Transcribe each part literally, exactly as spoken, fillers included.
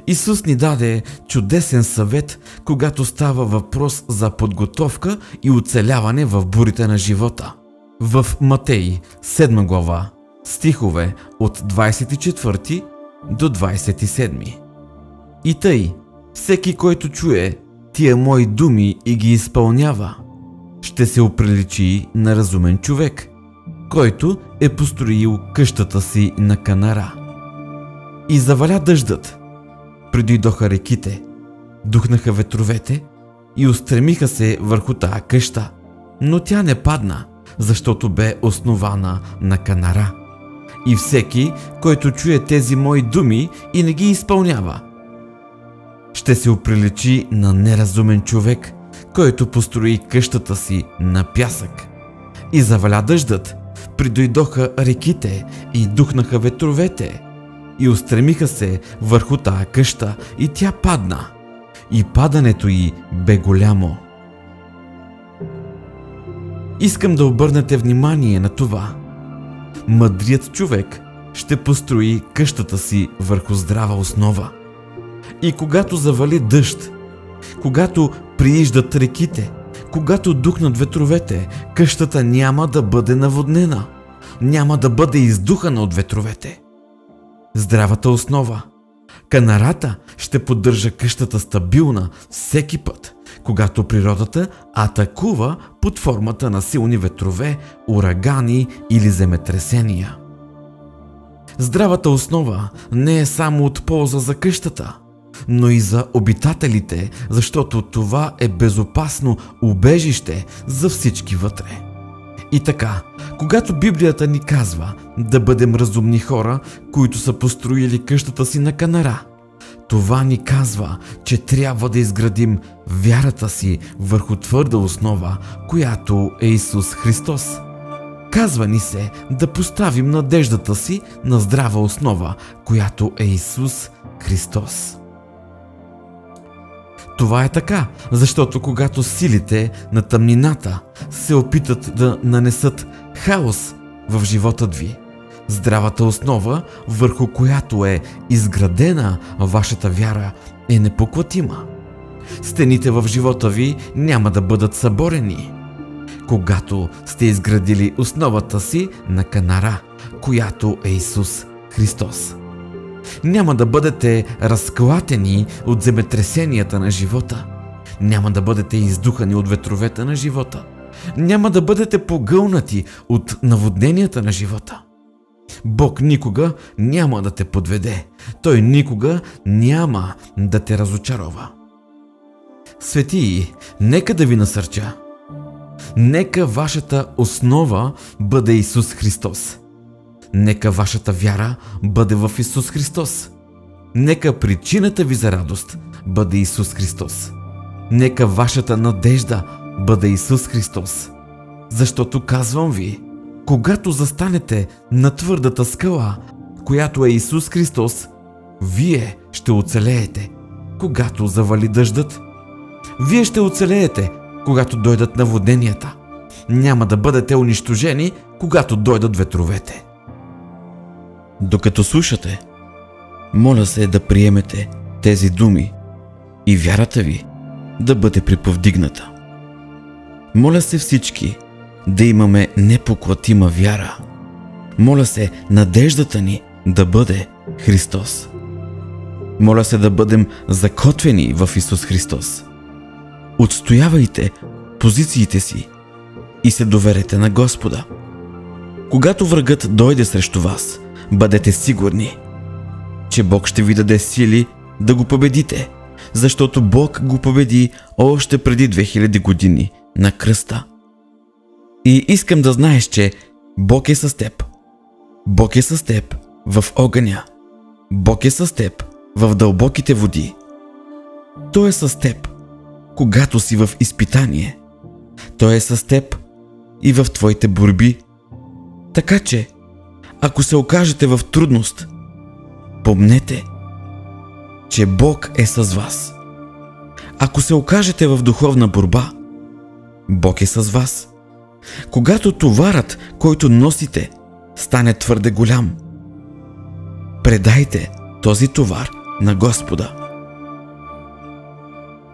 Исус ни даде чудесен съвет, когато става въпрос за подготовка и оцеляване в бурите на живота. В Матей седма глава, стихове от двадесет и четвърти до двадесет и седми. И тъй, всеки, който чуе тия мои думи и ги изпълнява, ще се оприличи на разумен човек, който е построил къщата си на канара. И заваля дъждът, придойдоха реките, духнаха ветровете и устремиха се върху тая къща, но тя не падна, защото бе основана на канара. И всеки, който чуе тези мои думи и не ги изпълнява, ще се оприличи на неразумен човек, който построи къщата си на пясък. И заваля дъждът, придойдоха реките и духнаха ветровете и устремиха се върху тая къща и тя падна. И падането й бе голямо. Искам да обърнете внимание на това. Мъдрият човек ще построи къщата си върху здрава основа. И когато завали дъжд, когато прииждат реките, когато духнат ветровете, къщата няма да бъде наводнена, няма да бъде издухана от ветровете. Здравата основа, канарата, ще поддържа къщата стабилна всеки път, когато природата атакува под формата на силни ветрове, урагани или земетресения. Здравата основа не е само от полза за къщата, но и за обитателите, защото това е безопасно убежище за всички вътре. И така, когато Библията ни казва да бъдем разумни хора, които са построили къщата си на канара, това ни казва, че трябва да изградим вярата си върху твърда основа, която е Исус Христос. Казва ни се да поставим надеждата си на здрава основа, която е Исус Христос. Това е така, защото когато силите на тъмнината се опитат да нанесат хаос в живота ви, здравата основа, върху която е изградена вашата вяра, е непоклатима. Стените в живота ви няма да бъдат съборени, когато сте изградили основата си на канара, която е Исус Христос. Няма да бъдете разклатени от земетресенията на живота. Няма да бъдете издухани от ветровете на живота. Няма да бъдете погълнати от наводненията на живота. Бог никога няма да те подведе. Той никога няма да те разочарова. Светии, нека да ви насърча. Нека вашата основа бъде Исус Христос. Нека вашата вяра бъде в Исус Христос. Нека причината ви за радост бъде Исус Христос. Нека вашата надежда бъде Исус Христос. Защото казвам ви, когато застанете на твърдата скала, която е Исус Христос, вие ще оцелеете, когато завали дъждът. Вие ще оцелеете, когато дойдат наводненията. Няма да бъдете унищожени, когато дойдат ветровете. Докато слушате, моля се да приемете тези думи и вярата ви да бъде приповдигната. Моля се всички да имаме непоклатима вяра. Моля се надеждата ни да бъде Христос. Моля се да бъдем закотвени в Исус Христос. Отстоявайте позициите си и се доверете на Господа. Когато врагът дойде срещу вас, бъдете сигурни, че Бог ще ви даде сили да го победите, защото Бог го победи още преди две хиляди години на кръста. И искам да знаеш, че Бог е с теб. Бог е с теб в огъня. Бог е с теб в дълбоките води. Той е с теб, когато си в изпитание. Той е с теб и в твоите борби. Така че, ако се окажете в трудност, помнете, че Бог е с вас. Ако се окажете в духовна борба, Бог е с вас. Когато товарът, който носите, стане твърде голям, предайте този товар на Господа.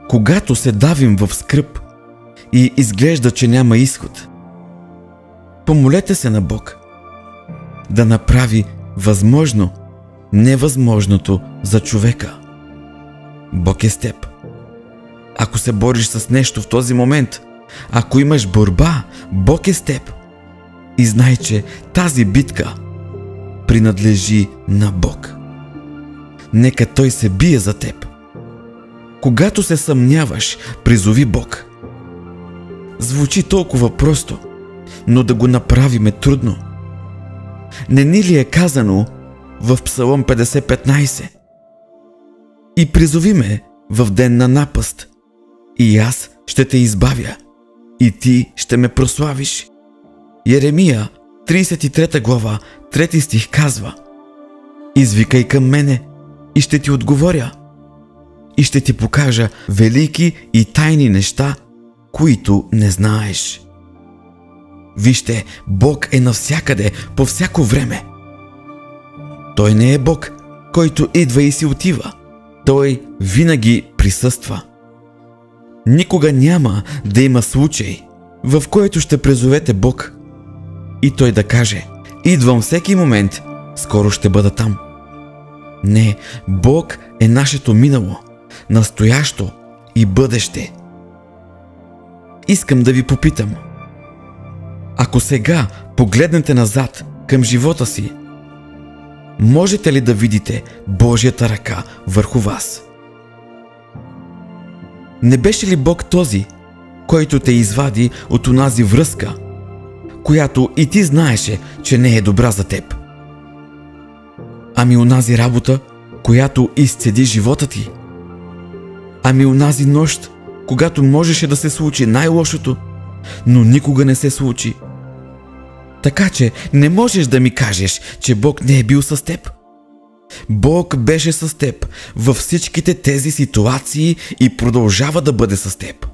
Когато се давим в скръб и изглежда, че няма изход, помолете се на Бог да направи възможно невъзможното за човека. Бог е с теб. Ако се бориш с нещо в този момент, ако имаш борба, Бог е с теб. И знай, че тази битка принадлежи на Бог. Нека Той се бие за теб. Когато се съмняваш, призови Бог. Звучи толкова просто, но да го направим е трудно. Не ни ли е казано в Псалом петдесет петнайсет? И призови ме в ден на напаст, и аз ще те избавя, и ти ще ме прославиш. Еремия, трийсет и трета глава, трети стих казва: извикай към мене и ще ти отговоря, и ще ти покажа велики и тайни неща, които не знаеш. Вижте, Бог е навсякъде, по всяко време. Той не е Бог, който идва и си отива. Той винаги присъства. Никога няма да има случай, в който ще призовете Бог и Той да каже: идвам всеки момент, скоро ще бъда там. Не, Бог е нашето минало, настоящо и бъдеще. Искам да ви попитам: ако сега погледнете назад към живота си, можете ли да видите Божията ръка върху вас? Не беше ли Бог този, който те извади от онази връзка, която и ти знаеше, че не е добра за теб? Ами онази работа, която изцеди живота ти? Ами онази нощ, когато можеше да се случи най-лошото, но никога не се случи? Така че не можеш да ми кажеш, че Бог не е бил с теб. Бог беше с теб във всичките тези ситуации и продължава да бъде с теб.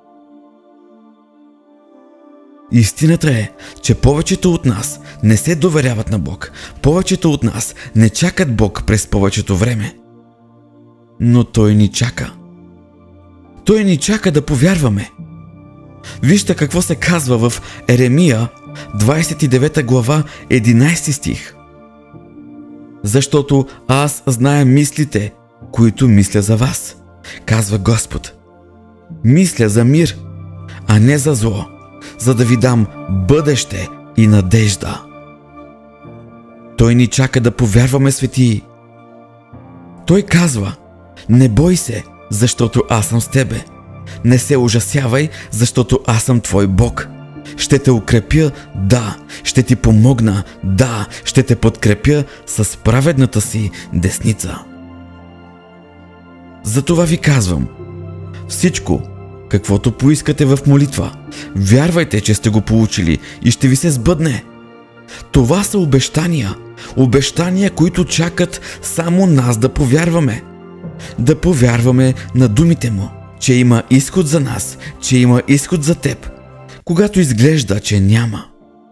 Истината е, че повечето от нас не се доверяват на Бог. Повечето от нас не чакат Бог през повечето време. Но Той ни чака. Той ни чака да повярваме. Вижте какво се казва в Еремия, двайсет и девета глава, единайсети стих. Защото аз зная мислите, които мисля за вас, казва Господ. Мисля за мир, а не за зло, за да ви дам бъдеще и надежда. Той ни чака да повярваме, светии. Той казва: не бой се, защото аз съм с тебе. Не се ужасявай, защото аз съм твой Бог. Ще те укрепя, да, ще ти помогна, да, ще те подкрепя с праведната си десница. Затова ви казвам: всичко, каквото поискате в молитва, вярвайте, че сте го получили и ще ви се сбъдне. Това са обещания, обещания, които чакат само нас да повярваме. Да повярваме на думите му, че има изход за нас, че има изход за теб, когато изглежда, че няма.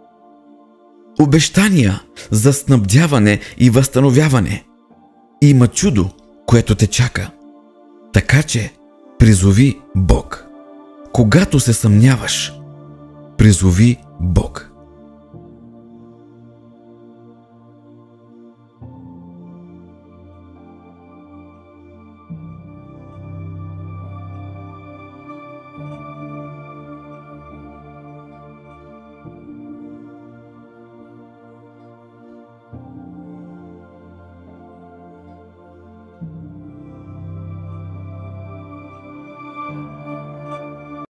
Обещания за снабдяване и възстановяване. Има чудо, което те чака. Така че призови Бог. Когато се съмняваш, призови Бог.